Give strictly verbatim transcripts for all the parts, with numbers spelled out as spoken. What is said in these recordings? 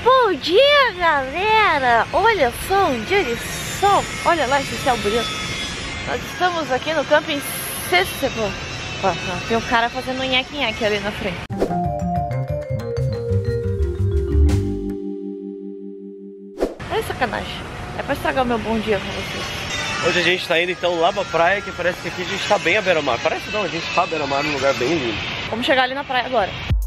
Bom dia, galera! Olha só, um dia de sol. Olha lá esse céu bonito. Nós estamos aqui no camping Sesebo. Tem um cara fazendo nheque-nheque ali na frente. É sacanagem. É pra estragar o meu bom dia com vocês. Hoje a gente tá indo então lá pra praia, que parece que aqui a gente tá bem à beira-mar. Parece não, a gente tá à beira-mar num lugar bem lindo. Vamos chegar ali na praia agora.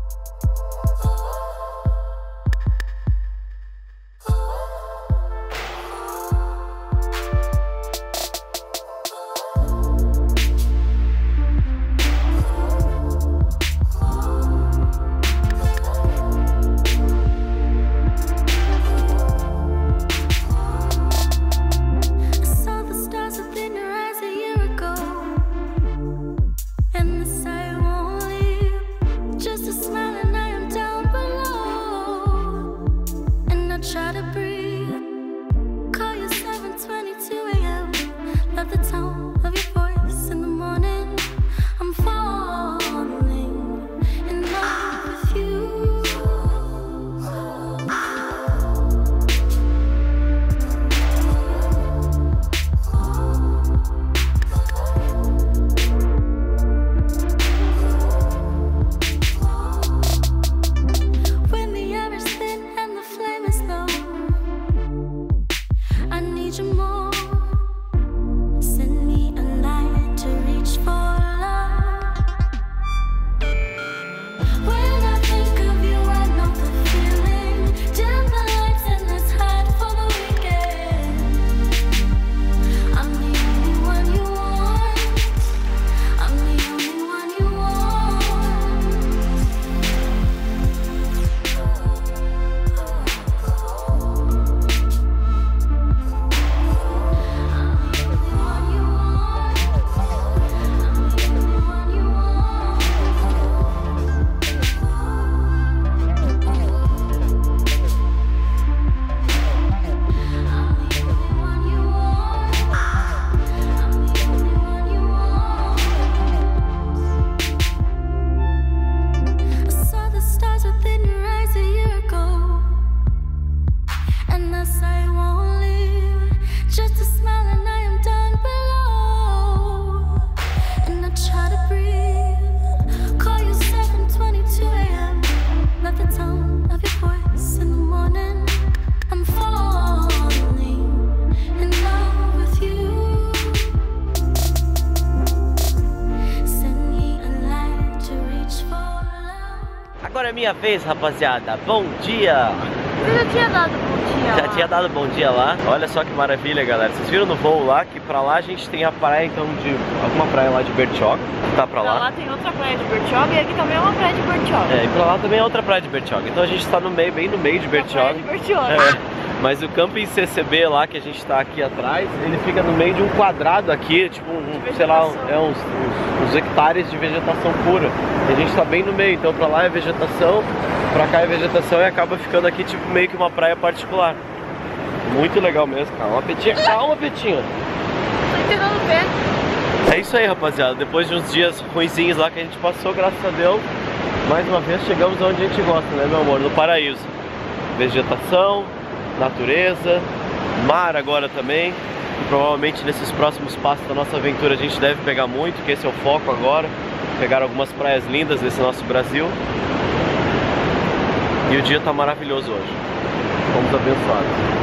Agora é minha vez, rapaziada. Bom dia! Você já tinha dado bom dia Já lá. tinha dado bom dia lá. Olha só que maravilha, galera. Vocês viram no voo lá que pra lá a gente tem a praia, então, de alguma praia lá de Bertioga. Tá pra lá. Pra lá tem outra praia de Bertioga e aqui também é uma praia de Bertioga. É, e pra lá também é outra praia de Bertioga. Então a gente tá no meio, bem no meio de Bertioga. Praia de Bertioga. É. Mas o camping C C B lá, que a gente tá aqui atrás, ele fica no meio de um quadrado aqui, tipo, um, sei lá, é uns, uns, uns hectares de vegetação pura. E a gente tá bem no meio, então pra lá é vegetação, pra cá é vegetação e acaba ficando aqui tipo meio que uma praia particular. Muito legal mesmo. Calma, Petinha, calma, Petinha. Tô entendendo o pé. É isso aí, rapaziada. Depois de uns dias ruinzinhos lá que a gente passou, graças a Deus, mais uma vez chegamos onde a gente gosta, né, meu amor? No paraíso. Vegetação, natureza, mar agora também. E provavelmente nesses próximos passos da nossa aventura a gente deve pegar muito, que esse é o foco agora. Pegar algumas praias lindas desse nosso Brasil. E o dia tá maravilhoso hoje. Vamos abençoados.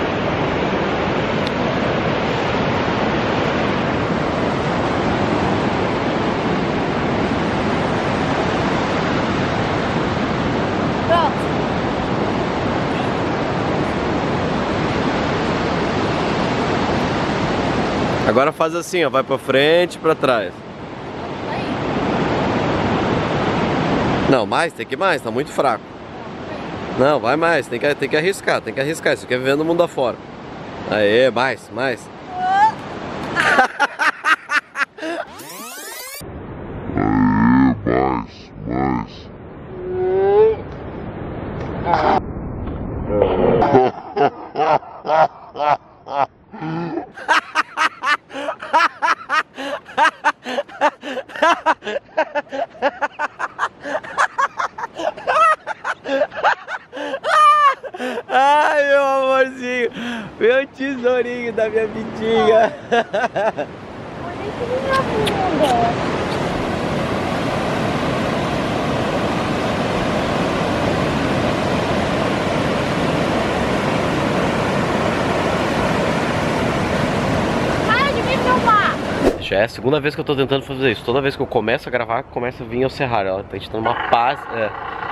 Agora faz assim, ó, vai pra frente e pra trás. Não, mais, tem que ir mais, tá muito fraco. Não, vai mais, tem que, tem que arriscar, tem que arriscar, isso quer viver no mundo afora. Aê, mais, mais. Aê, mais, mais. Ai, meu amorzinho. Meu tesourinho da minha vidinha. Olha que minha bunda. Já é a segunda vez que eu tô tentando fazer isso. Toda vez que eu começo a gravar, começa a vir ao Cerrar. Ela tá tendo uma paz. É.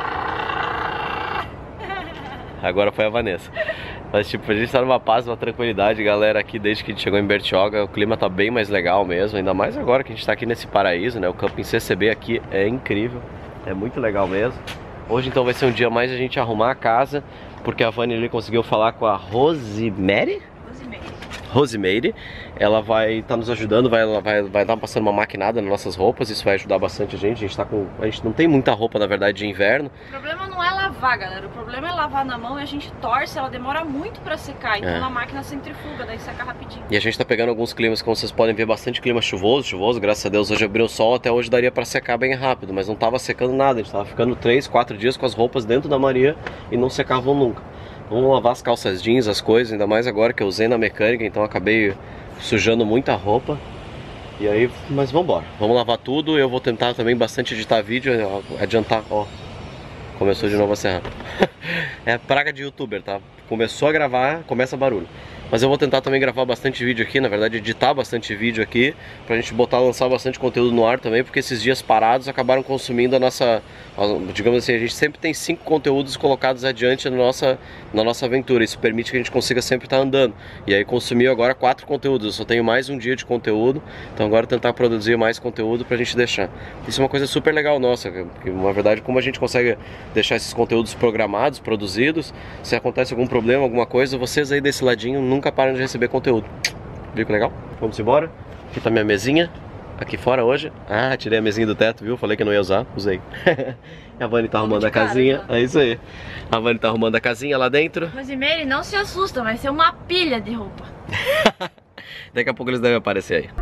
Agora foi a Vanessa. Mas tipo, a gente tá numa paz, uma tranquilidade, galera, aqui desde que a gente chegou em Bertioga. O clima tá bem mais legal mesmo. Ainda mais agora que a gente tá aqui nesse paraíso, né? O camping C C B aqui é incrível. É muito legal mesmo. Hoje então vai ser um dia mais a gente arrumar a casa, porque a Vani ali conseguiu falar com a Rosemary? Rosemary, ela vai estar tá nos ajudando, vai, ela vai vai estar passando uma maquinada nas nossas roupas, isso vai ajudar bastante a gente. A gente tá com, a gente não tem muita roupa na verdade de inverno. O problema não é lavar, galera, o problema é lavar na mão e a gente torce, ela demora muito pra secar, então é. A máquina centrifuga, daí seca rapidinho. E a gente tá pegando alguns climas, como vocês podem ver, bastante clima chuvoso, chuvoso, graças a Deus hoje abriu o sol, até hoje daria pra secar bem rápido, mas não tava secando nada, a gente tava ficando três, quatro dias com as roupas dentro da Maria e não secavam nunca. Vamos lavar as calças jeans, as coisas, ainda mais agora que eu usei na mecânica, então acabei sujando muita roupa. E aí, mas vamos embora. Vamos lavar tudo, eu vou tentar também bastante editar vídeo, adiantar, ó. Começou de novo a serra. É praga de youtuber, tá? Começou a gravar, começa barulho. Mas eu vou tentar também gravar bastante vídeo aqui, na verdade editar bastante vídeo aqui, pra gente botar, lançar bastante conteúdo no ar também, porque esses dias parados acabaram consumindo a nossa, digamos assim, a gente sempre tem cinco conteúdos colocados adiante na nossa, na nossa aventura. Isso permite que a gente consiga sempre estar andando. E aí consumiu agora quatro conteúdos, eu só tenho mais um dia de conteúdo, então agora tentar produzir mais conteúdo pra gente deixar. Isso é uma coisa super legal nossa, porque na verdade como a gente consegue deixar esses conteúdos programados, produzidos, se acontece algum problema, alguma coisa, vocês aí desse ladinho nunca param de receber conteúdo. Viu que legal? Vamos embora. Aqui tá minha mesinha. Aqui fora hoje. Ah, tirei a mesinha do teto, viu? Falei que não ia usar, usei. A Vani tá arrumando a casinha. É isso aí. A Vani tá arrumando a casinha lá dentro. Rosemary, não se assusta, vai ser uma pilha de roupa. Daqui a pouco eles devem aparecer aí.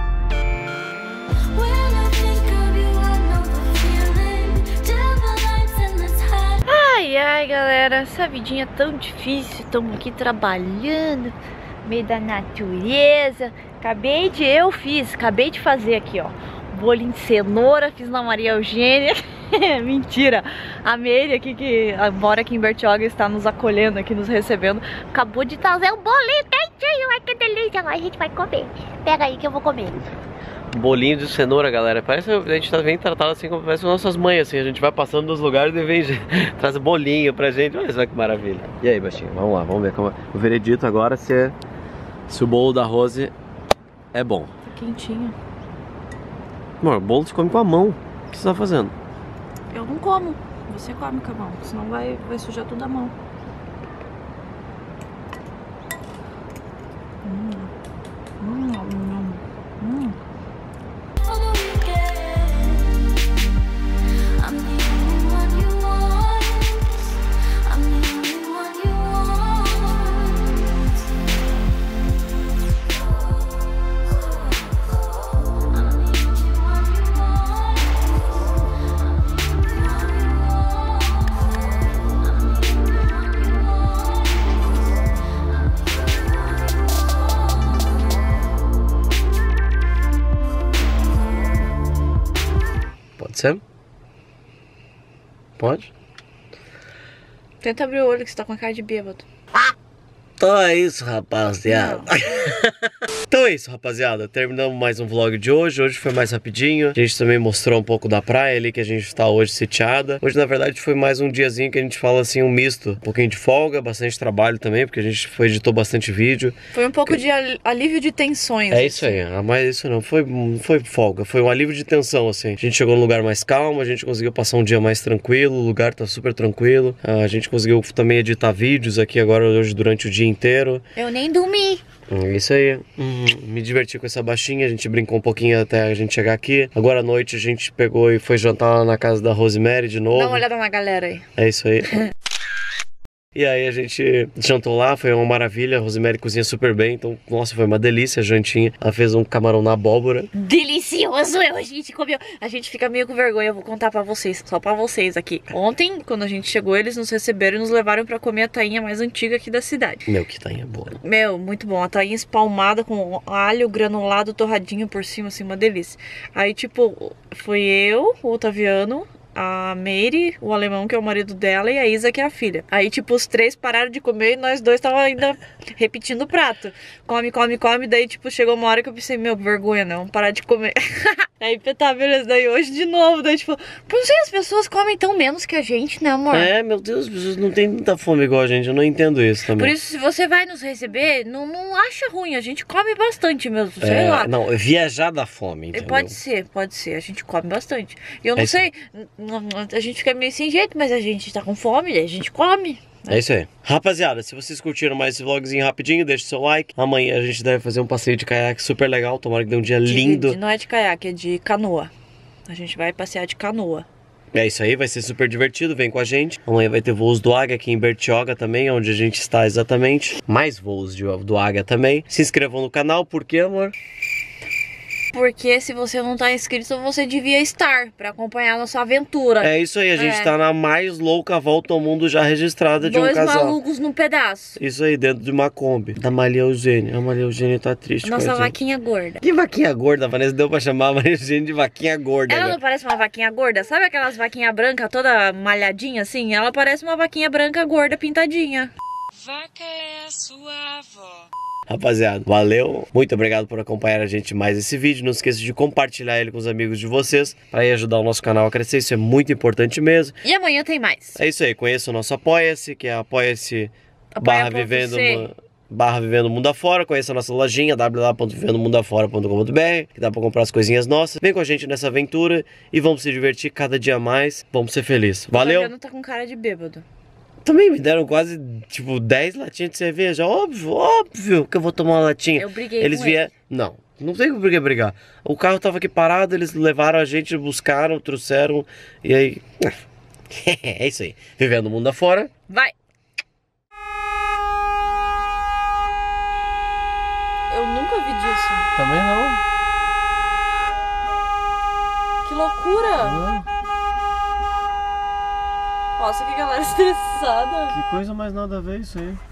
Ai, ai, galera, essa vidinha tão difícil, estamos aqui trabalhando, no meio da natureza. Acabei de, eu fiz, acabei de fazer aqui, ó, bolinho de cenoura, fiz na Maria Eugênia. Mentira, a Meire aqui, que mora aqui em Bertioga, está nos acolhendo aqui, nos recebendo, acabou de trazer um bolinho quentinho, ai que delícia, agora a gente vai comer. Pega aí que eu vou comer. Bolinho de cenoura, galera. Parece a gente tá bem tratado assim como parece as nossas mães, assim. A gente vai passando nos lugares e vem traz bolinho pra gente. Olha só que maravilha. E aí, baixinho, vamos lá, vamos ver como é. O veredito agora se, é, se o bolo da Rose é bom. Tá quentinho. Amor, o bolo se come com a mão. O que você tá fazendo? Eu não como. Você come com a mão, senão vai, vai sujar tudo a mão. Hum. Hum, hum, hum. Pode ser? Pode? Tenta abrir o olho que você tá com a cara de bêbado. Então é isso, rapaziada. Então é isso, rapaziada. Terminamos mais um vlog de hoje. Hoje foi mais rapidinho. A gente também mostrou um pouco da praia ali que a gente tá hoje sitiada. Hoje, na verdade, foi mais um diazinho que a gente fala assim, um misto. Um pouquinho de folga, bastante trabalho também, porque a gente foi, editou bastante vídeo. Foi um pouco que... de alívio de tensões. É assim. Isso aí. Mas isso não foi, foi folga. Foi um alívio de tensão, assim. A gente chegou num lugar mais calmo, a gente conseguiu passar um dia mais tranquilo. O lugar tá super tranquilo. A gente conseguiu também editar vídeos aqui agora hoje durante o dia inteiro. Eu nem dormi. É isso aí, hum, me diverti com essa baixinha, a gente brincou um pouquinho até a gente chegar aqui. Agora à noite a gente pegou e foi jantar lá na casa da Rosemary de novo. Dá uma olhada na galera aí. É isso aí. E aí a gente jantou lá, foi uma maravilha. A Rosemary cozinha super bem, então, nossa, foi uma delícia a jantinha. Ela fez um camarão na abóbora. Delicioso! Eu, a gente comeu. A gente fica meio com vergonha, eu vou contar pra vocês, só pra vocês aqui. Ontem, quando a gente chegou, eles nos receberam e nos levaram pra comer a tainha mais antiga aqui da cidade. Meu, que tainha boa. Meu, muito bom. A tainha espalmada com alho granulado, torradinho por cima, assim, uma delícia. Aí, tipo, foi eu, o Otaviano, a Mary, o alemão que é o marido dela, e a Isa que é a filha. Aí tipo os três pararam de comer e nós dois tava ainda repetindo o prato. Come, come, come, daí tipo chegou uma hora que eu pensei, meu, vergonha não, parar de comer. Aí tá, beleza, daí hoje de novo, daí tipo, não sei, as pessoas comem tão menos que a gente, né amor? É, meu Deus, as pessoas não têm muita fome igual a gente, eu não entendo isso também. Por isso, se você vai nos receber, não, não acha ruim, a gente come bastante mesmo, sei é, lá. Não, viajar da fome, entendeu? Pode ser, pode ser, a gente come bastante. E eu não é sei, a gente fica meio sem jeito, mas a gente tá com fome, a gente come. É isso aí. Rapaziada, se vocês curtiram mais esse vlogzinho rapidinho, deixa o seu like. Amanhã a gente deve fazer um passeio de caiaque super legal. Tomara que dê um dia de, lindo. De, não é de caiaque, é de canoa. A gente vai passear de canoa. É isso aí, vai ser super divertido, vem com a gente. Amanhã vai ter voos do Águia aqui em Bertioga também, onde a gente está exatamente. Mais voos de, do Águia também. Se inscrevam no canal, por quê, amor? Porque se você não tá inscrito, você devia estar pra acompanhar a nossa aventura. É isso aí, a gente é. tá na mais louca volta ao mundo já registrada de Dois um casal. Dois malucos no pedaço. Isso aí, dentro de uma Kombi. Da Maria Eugênia. A Maria Eugênia tá triste. Nossa vaquinha gorda. Que vaquinha gorda, Vanessa? Deu pra chamar a Maria Eugênia de vaquinha gorda. Ela né? não parece uma vaquinha gorda? Sabe aquelas vaquinhas brancas toda malhadinha assim? Ela parece uma vaquinha branca gorda pintadinha. Vaca é a sua avó. Rapaziada, valeu, muito obrigado por acompanhar a gente mais esse vídeo. Não esqueça de compartilhar ele com os amigos de vocês para aí ajudar o nosso canal a crescer, isso é muito importante mesmo. E amanhã tem mais. É isso aí, conheça o nosso Apoia-se, que é apoia-se barra vivendo barra vivendo mundo afora. Conheça a nossa lojinha w w w ponto vivendo mundo afora ponto com ponto b r, que dá para comprar as coisinhas nossas. Vem com a gente nessa aventura e vamos se divertir cada dia mais, vamos ser felizes. Valeu! O Fabiano tá com cara de bêbado. Também me deram quase, tipo, dez latinhas de cerveja. Óbvio, óbvio que eu vou tomar uma latinha. Eu briguei eles com vieram... ele. Não, não tem por que brigar. O carro tava aqui parado, eles levaram a gente, buscaram, trouxeram. E aí... é isso aí. Vivendo o mundo afora. Vai! Eu nunca vi disso. Também não. Que loucura! Uhum. Nossa, que galera estressada. Que coisa mais nada a ver isso aí.